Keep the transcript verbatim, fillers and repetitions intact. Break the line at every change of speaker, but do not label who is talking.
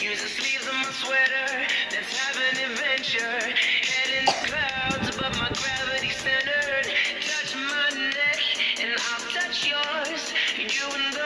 Use the sleeves of my sweater. Let's have an adventure. Head in the clouds above my gravity centered. Touch my neck and I'll touch yours. You and the